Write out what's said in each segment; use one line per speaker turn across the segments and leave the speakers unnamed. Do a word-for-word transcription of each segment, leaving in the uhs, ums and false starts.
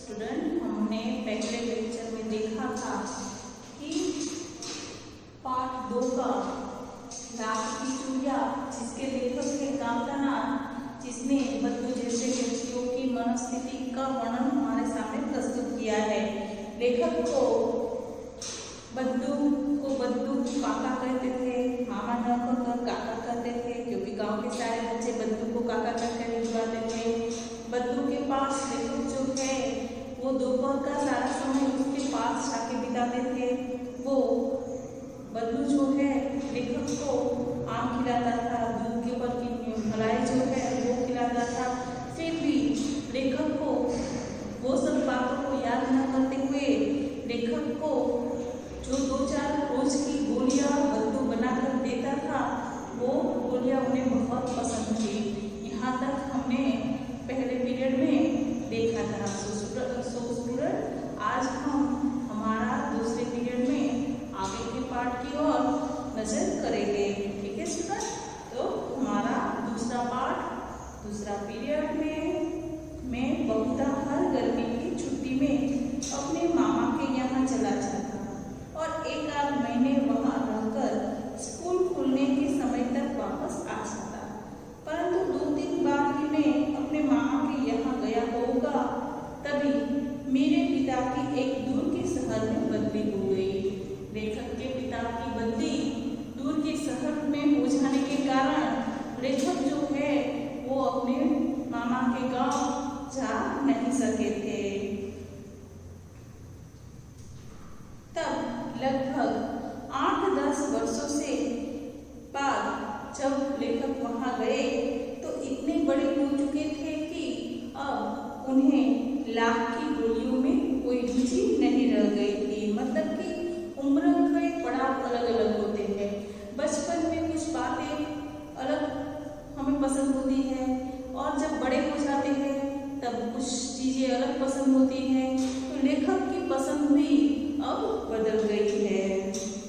Student, हमने पहले lecture में देखा था कि पाठ दो का लाख की चूड़िया, जिसके लेखक है कामतानाथ, जिसने बद्दू जैसे व्यक्तियों की मनोस्थिति का वर्णन हमारे सामने प्रस्तुत किया है। लेखक को बद्दू को बद्दू काका कहते थे, मामा न कहकर काका कहते थे, क्योंकि गांव के सारे बच्चे बद्दू को काका कहकर बुलाते थे। बद्दू के पास लेखक जो है वो दोपहर का सारा समय उसके पास जाके बिताते थे। वो बद्दू जो है लेखक को आम खिलाता था, दूध के ऊपर की मलाई जो है वो खिलाता था। फिर भी लेखक को वो सब बातों को याद न करते हुए लेखक को जो दो चार रोज की गोलियां बद्दू बनाकर देता था वो गोलियां उन्हें बहुत पसंद थी। यहाँ तक हमने पहले पीरियड में देखा था। सो स्टूडेंट, आज हम हमारा दूसरे पीरियड में आगे के पाठ की ओर नजर करेंगे। ठीक है स्टूडेंट, तो हमारा दूसरा पाठ दूसरा पीरियड में मैं बहुधा हर गर्मी की छुट्टी में अपने मामा के यहाँ चला जाता और एक आध महीने वहाँ रहकर स्कूल खुलने के समय तक वापस आ जाता। परंतु दो तीन बार ही मैं अपने मामा के यहाँ गया होगा, तभी मेरे पिता की एक दूर के शहर में बदली हो गई। लेखक के पिता की बदली दूर के शहर में हो जाने के कारण लेखक जो है वो अपने मामा के गांव जा नहीं सके थे। तब लगभग आठ दस वर्षों से बाद जब लेखक वहां गए तो इतने बड़े हो चुके थे कि अब उन्हें लाख की गोलियों में कोई रुचि नहीं रह गई थी। मतलब कि उम्र के पड़ाव अलग अलग होते हैं। बचपन में कुछ बातें अलग हमें पसंद होती है और जब बड़े हो जाते हैं तब कुछ चीजें अलग पसंद होती हैं। तो लेखक की पसंद भी अब बदल गई है।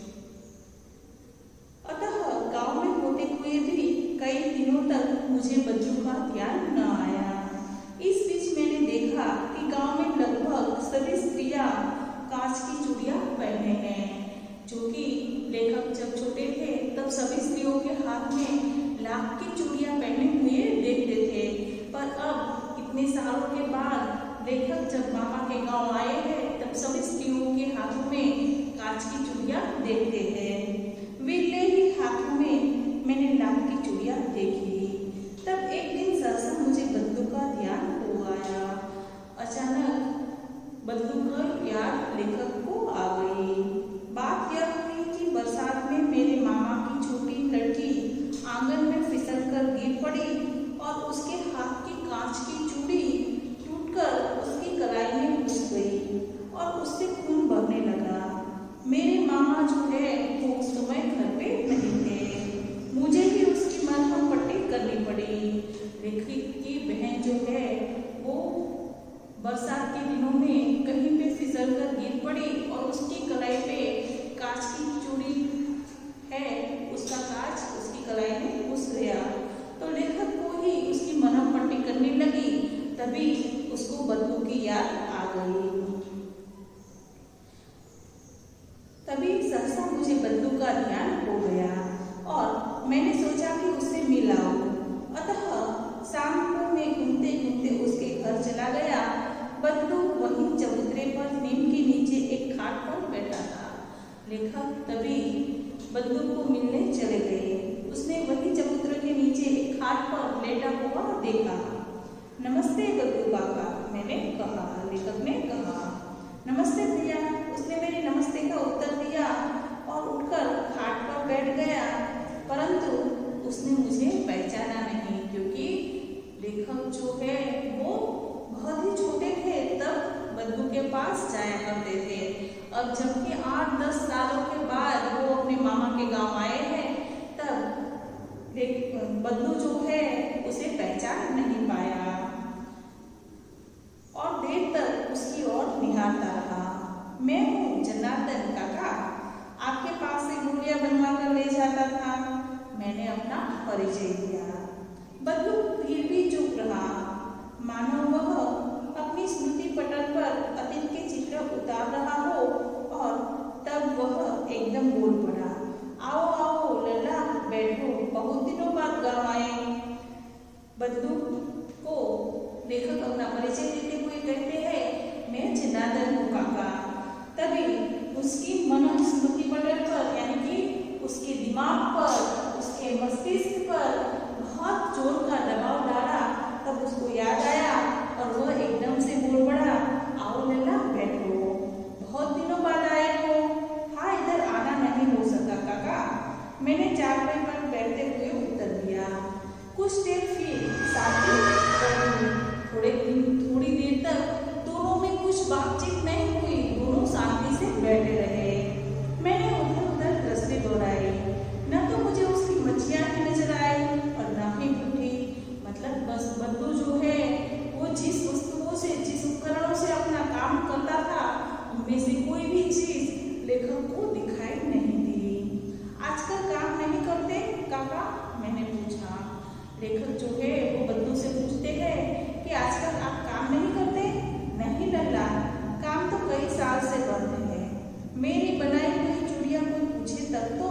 अतः गांव में होते हुए भी कई दिनों तक मुझे बद्दू का ध्यान न आया। इस बीच मैंने देखा कि गांव में लगभग सभी स्त्रियां कांच की चूड़ियां पहने हैं, जो कि लेखक जब छोटे थे तब सभी स्त्रियों के हाथ में लाख की चूड़ियां पहने हुए देखते थे। पर अब इतने सालों के बाद लेखक जब मामा के गांव आए हैं तब सभी स्त्रियों के हाथों में कांच की चूड़ियां देखते हैं। विरले ही हाथों में मैंने लाख की चूड़ियां देखी। तब एक दिन सहसा मुझे बद्दू का ध्यान हो आया। अचानक बद्दू का याद लेखक को आ गई। बात यह हुई कि बरसात में मेरे मामा की छोटी लड़की आंगन में फिसल कर गिर पड़ी और उसके हाथ की कांच की चूड़ी टूटकर उसकी कलाई में घुस गई और उससे खून बहने लगा। मेरे मामा जो है वो उस समय घर पे नहीं थे। मुझे ही उसकी मरहम पट्टी करनी पड़ी। लेखक की बहन जो है वो बरसात के दिनों में कहीं पे फिसल कर गिर पड़ी और उसकी कलाई पे कांच की चूड़ी है, उसका कांच उसकी कलाई में घुस गया। तो लेखक को ही उसकी मरहम पट्टी करने लगी, तभी उसको बद्दू की याद आ गई। तभी सहसा मुझे बद्दू का ध्यान हो गया और मैंने सोचा कि उससे मिल आऊं। अतः शाम को मैं घूमते घूमते उसके घर चला गया। बद्दू वहीं चबूतरे पर नीम के नीचे एक खाट पर बैठा था। लेखक तभी बद्दू को मिलने चले गए। उसने वही चबूतरे के नीचे एक खाट पर लेटा हुआ देखा। नमस्ते बद्दू काका, मैंने कहा। लेखक ने कहा नमस्ते भैया। उसने मेरे नमस्ते का उत्तर दिया और उठकर खाट पर बैठ गया, परंतु उसने मुझे पहचाना नहीं, क्योंकि लेखक जो है वो बहुत ही छोटे थे तब बद्दू के पास जाया करते थे। अब जबकि आठ दस सालों के बाद वो अपने मामा के गांव आए हैं तब बद्दू जो है उसे पहचान नहीं पाया और देर तक उसकी ओर निहारता रहा। मैं बंदूक को लेखक अपना परिचय देते हुए कहते हैं, मैं जनार्दन हूँ काका। तभी उसकी मनोस्मृति पटल पर यानी कि उसके दिमाग पर, उसके मस्तिष्क पर बहुत जोर का दबाव डाला। तब उसको याद आया और वह एकदम से बोल पड़ा, आओ लल्ला बैठो, बहुत दिनों बाद आए हो। हाँ, इधर आना नहीं हो सका काका, मैंने चारपाई पर बैठते हुए उत्तर दिया। कुछ देर फिर शांति रही। थोड़े दिन थोड़ी देर तक दोनों में कुछ बातचीत नहीं हुई, दोनों शांति से बैठे रहे। मैंने उधर उधर रास्ते दौड़ाए, न तो मुझे उसकी मछलियाँ भी नजर आई और न ही बुढ़ी। मतलब बस बंधु जो है वो जिस वस्तुओं से, जिस उपकरणों से अपना काम करता था, उनमें से कोई भी चीज लेखक को दिखाई नहीं दी। आजकल काम नहीं करते काका, मैंने पूछा। लेखक जो है वो बंधु से पूछते हैं कि आजकल आप काम नहीं करते? नहीं लल्ला, काम तो कई साल से करते हैं। मेरी बनाई हुई चूड़ियां कोई पूछे तब तो।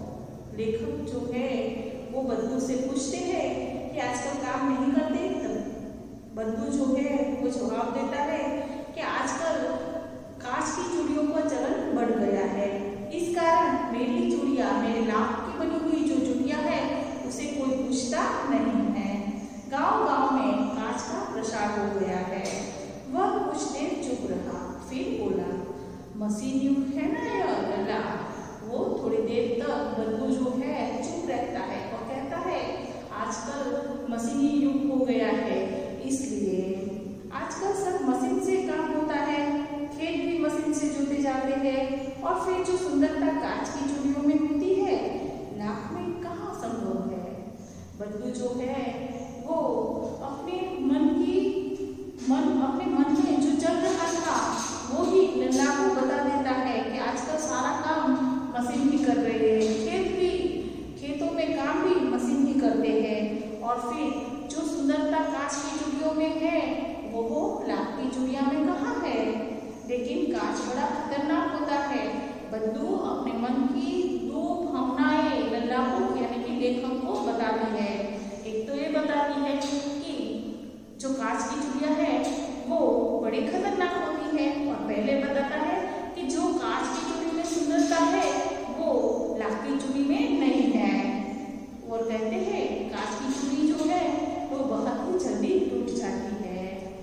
लेखक जो है वो बंधु से पूछते हैं कि आजकल काम नहीं करते? तब बंधु जो है वो जवाब देता है कि आजकल कांच की चूड़ियों का चलन बढ़ गया है, इस कारण मेरी चूड़ियां, मेरे लाख की बनी हुई जो चूड़ियां है उसे कोई पूछता नहीं है। गांव गांव में कांच का प्रसार हो गया है। वह कुछ देर चुप रहा, फिर बोला, मशीन युग है ना यह लल्ला। वो थोड़ी देर तक बंधु जो है चुप रहता है और कहता है, आजकल मशीनी युग हो गया है, इसलिए आजकल सब मशीन से काम होता है। खेत भी मशीन से जोते जाते हैं और फिर जो सुंदरता कांच की चूड़ियों में होती है, लाख में कहाँ संभव है। बंधु जो है वो अपने मन की मन अपने मन में जो चल रहा था वो ही लल्ला को बता देता है कि आजकल सारा काम मशीन ही कर रही है। खेत भी, खेतों में काम भी मशीन ही करते हैं और फिर जो सुंदरता कांच की चूड़ियों में है वो वो लाख की चूड़ियां में कहाँ है। लेकिन कांच बड़ा खतरनाक होता है। बंधु अपने मन की दो भावनाएं लल्ला को यानी कि लेखक को बताती है। एक तो ये बताती है कि जो कांच की चूड़ियां है वो बड़ी खतरनाक होती है, और पहले बताता है कि जो कांच की चूड़ी में सुंदरता है वो लाख की चूड़ी में नहीं है। और कहते हैं कांच की चूड़ी जो है वो बहुत ही जल्दी टूट जाती है।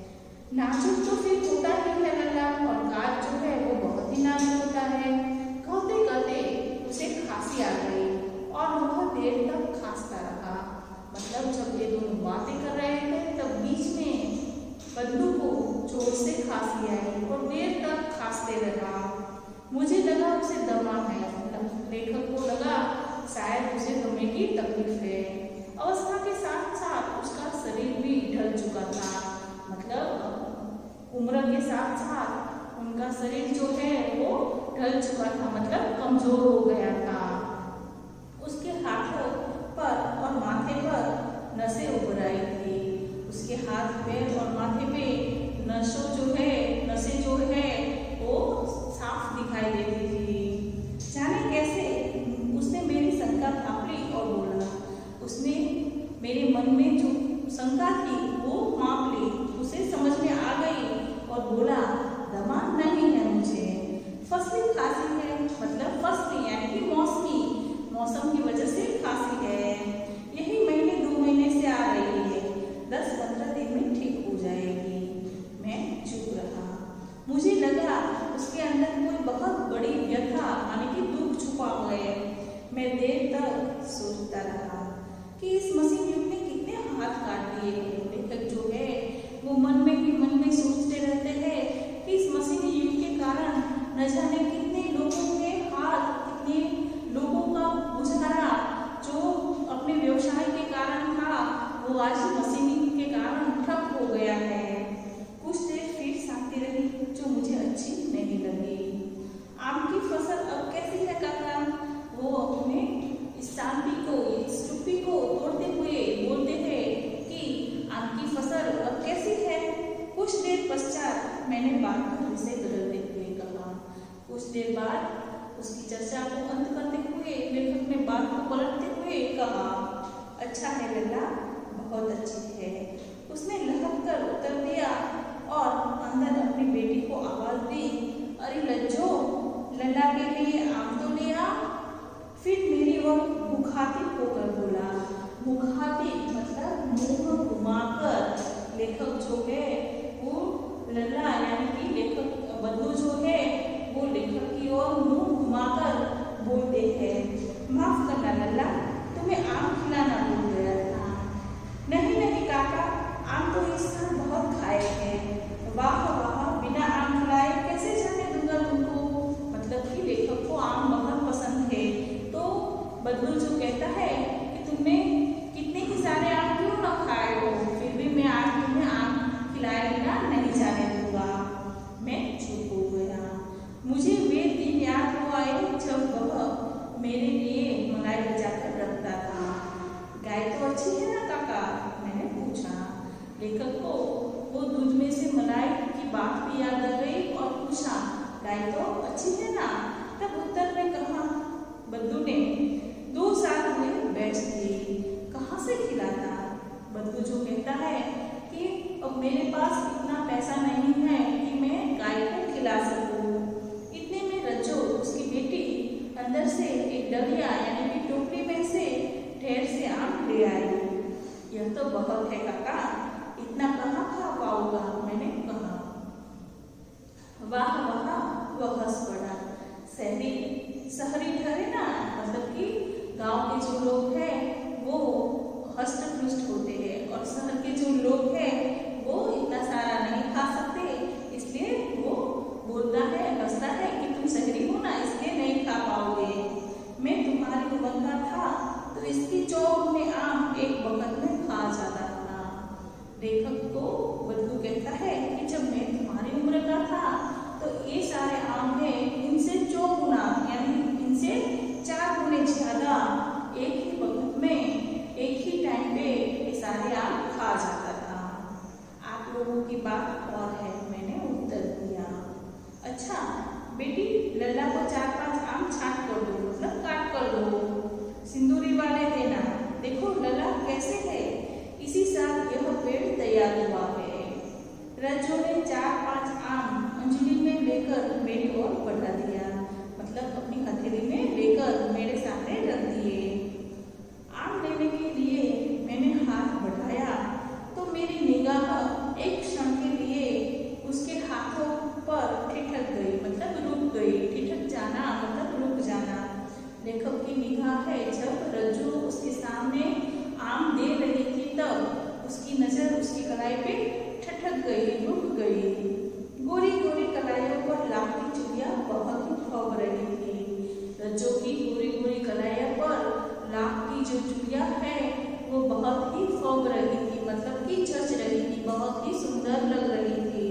नाजुक तो फिर होता ही है लल्ला, और कांच जो है वो बहुत ही नाजुक होता है। कहते कहते उसे खांसी आ गई और वह देर तक खांसता रहा। मतलब जब ये दोनों बातें कर रहे थे तब बीच में बंधु को जोर से खांसी आई और देर तक खांसते रहा। मुझे लगा उसे दमा है, लेखक को लगा शायद उसे दमे की तकलीफ है। अवस्था के साथ साथ उसका शरीर भी ढल चुका था। मतलब उम्र के साथ साथ उनका शरीर जो है वो ढल चुका था, मतलब कमजोर हो गया था। उसके हाथों पर और माथे पर नसें उभर आई थी। उसके हाथ पैर और माथे पे नसों जो है नसें जो है वो साफ दिखाई देती थी। जाने कैसे उसने मेरी शंका भाप ली और बोला। उसने मेरे मन में जो शंका थी वो माप ली, उसे समझ में आ गई और बोला, दमा नहीं है मुझे, फसली खांसी है। मतलब फसली यानी कि मौसमी, मौसम की वजह से खांसी है। यही महीने दो महीने से आ रही है, दस पंद्रह दिन में ठीक हो जाएगी। मैं चुप रहा। मुझे लगा उसके अंदर कोई बहुत बड़ी व्यथा यानी कि दुख छुपा हुआ है। मैं देर तक सोचता रहा कि इस मशीन युग ने कितने हाथ काट दिए हैं। लेखक जो है वो मन में ही मन में सोचते रहते हैं कि इस मशीन युग के कारण न जाने कितने लोगों के हाथ, कितने लोगों का गुजारा जो अपने व्यवसाय के कारण था वो आज मशीनिंग के कारण ठप हो गया है। कुछ देर फिर शांति रही जो मुझे अच्छी नहीं लगी। आम की फसल अब कैसी है काका? वो अपने इस शांति को, इस चुप्पी को तोड़ते हुए बोलते हैं कि आम की फसल अब कैसी है। कुछ देर पश्चात मैंने बात का विषय बदलते हुए कहा। कुछ देर बाद उसकी चर्चा को अंत करते हुए लेखक ने बात को पलटते हुए कहा, अच्छा है लल्ला, बहुत अच्छी है। उसने लहक कर उत्तर दिया और अंदर अपनी बेटी को आवाज दी, अरे लज्जो, लल्ला के लिए आम तो ले आ। फिर मेरी ओर मुखातिब होकर बोला, मुखातिब मतलब मुंह घुमाकर। लेखक जो है वो लल्ला यानी कि लेखक बद्दू जो है वो लेखक की ओर मुंह घुमाकर बोलते हैं, माफ करना लल्ला, तुम्हें आम खिलाना भूल गया था। नहीं नहीं काका, आम तो इस साल बहुत खाए हैं। वाह वाह, बिना आम खिलाए कैसे जाने दूंगा तुमको। मतलब कि लेखक को आम बहुत पसंद है। तो बद्दू जो कहता है कि तुमने कितने ही सारे आम क्यों ना खाए हो, फिर भी मैं आज तुम्हें आम खिलाए बिना नहीं जाने दूंगा। मैं चुप हो गया। मुझे वे दिन याद हो आए जब वह मेरे लिए मलाई बचाकर रखता था। गाय तो अच्छी है ना काका, मैंने पूछा। लेखक को वो दूध में से मलाई की बात भी याद आ गई और पूछा, गाय तो अच्छी है ना। तब उत्तर में कहा बद्दू ने, दो साल हुए बेच दी, कहाँ से खिलाता। बद्दू जो कहता है कि अब मेरे पास इतना पैसा नहीं है कि मैं गाय को खिला सकूं। इतने में रज्जो उसकी बेटी अंदर से एक डलिया यानी कि टोकरी में से ढेर से आम ले आई। यह तो बहुत है काका, इतना कहाँ खा पाऊंगा, मैंने कहा। वाह वाह, वह हंस पड़ा। शहरी शहरी ठहरे ना, मतलब कि गांव के जो लोग हैं वो हष्ट पुष्ट होते हैं और शहर के जो लोग हैं वो इतना सारा नहीं खा सकते, इसलिए वो बोलता है, हंसता है कि तुम शहरी हो ना, इसलिए नहीं खा पाओगे। मैं तुम्हारी उम्र का था तो इसकी चौगुने आम एक वक्त में खा जाता था। लेखक को बद्दू कहता है कि जब मैं तुम्हारी उम्र का था तो ये सारे आम हैं, इनसे चौगुना यानी इनसे चार गुने ज्यादा एक ही वक्त में एक ही टाइम पे ये सारे आम खा जाता था। आप लोगों की बात और है, मैंने उत्तर दिया। अच्छा बेटी, लल्ला को चार पांच आम छांट कर दो, मतलब काट कर दो, सिंदूरी वाले देना। देखो लल्ला कैसे है, इसी साल यह पेड़ तैयार हुआ है। रज्जो ने चार पांच आम अंजलि में लेकर मेरी ओर बढ़ा दिया, मतलब अपनी हथेली में लेकर मेरे सामने रख दिए। आम लेने के लिए मैंने हाथ बढ़ाया तो मेरी निगाह एक क्षण के लिए उसके हाथों पर ठिठक गई, मतलब रुक गई। ठिठक जाना मतलब रुक जाना। लेखक की निगाह है जब रज्जू उसके सामने आम दे रही थी तब उसकी नजर उसकी कलाई पे ठिठक गई, रुक गई। गोरी गोरी कलाइयों पर लाख की चुड़िया बहुत ही फौग रही थी। रज्जू की गोरी गोरी कलाइयों पर लाख की जो चुड़िया है वो बहुत ही फौग रही थी, मतलब कि जच रही थी, बहुत ही सुंदर लग रही थी।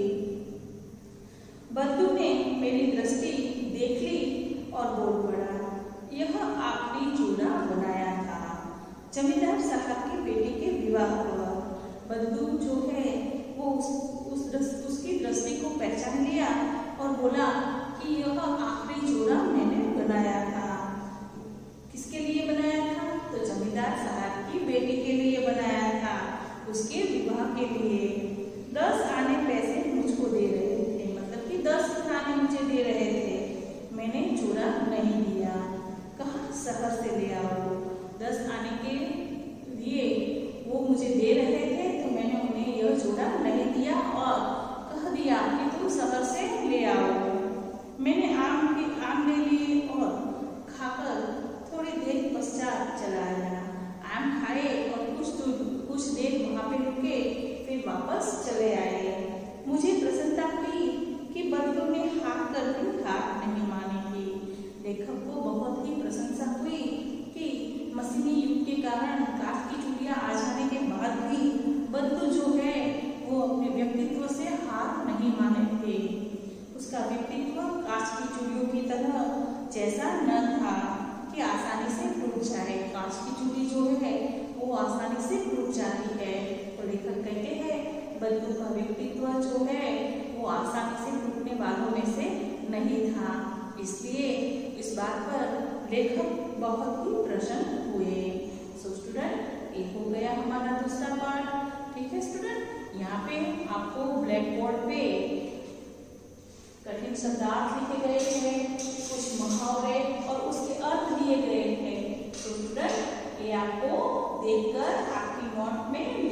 बद्दू ने मेरी दृष्टि देख ली और बोल पड़ा, यह आखिरी चूड़ा बनाया था जमींदार साहब की बेटी के विवाह पर। बद्दू जो है वो उस, उस दृस, उसकी दृष्टि को पहचान लिया और बोला कि यह आखिरी चूड़ा मैंने बनाया था। किसके लिए बनाया था? तो जमींदार साहब की बेटी के लिए बनाया था, उसके विवाह के लिए। दस आने पैसे मुझको दे रहे थे, मतलब कि दस आने मुझे दे रहे थे, मैंने चूड़ा नहीं दिया। कहा शहर से ले आओ। दस आने के लिए वो मुझे दे रहे थे तो मैंने उन्हें यह चूड़ा नहीं दिया और कह दिया कि तुम शहर से ले आओ। मैंने आम के आम ले लिए और खाकर थोड़ी देर पश्चात चला आया। आम खाए और कुछ दूर कुछ देर वहाँ पे रुके, फिर वापस चले आए। मुझे प्रसन्नता हुई कि बद्दू ने हाथ कर भी हाथ नहीं मानी थी। लेखक को बहुत ही प्रशंसा हुई कि मशीनी युग के कारण काठ की चूड़ियां आ जाने के बाद भी बद्दू जो है वो अपने व्यक्तित्व से हाथ नहीं माने थे। उसका व्यक्तित्व कांच की चूड़ियों की तरह जैसा न था कि आसानी से टूट जाए। कांच की चूड़ी जो है वो आसानी से टूट जाती है। तो लेखक कहते हैं बद्दू का व्यक्तित्व जो है वो आसानी से टूटने वालों में से नहीं था। इसलिए इस बात पर लेखक बहुत ही प्रसन्न हुए। सो स्टूडेंट, एक हो गया हमारा दूसरा पार्ट। ठीक है स्टूडेंट, यहाँ पे आपको ब्लैक बोर्ड पे कठिन शब्दार्थ लिखे गए हैं, कुछ मुहावरे और उसके अर्थ दिए गए हैं। तो स्टूडेंट ये आपको देखकर आपकी नोट में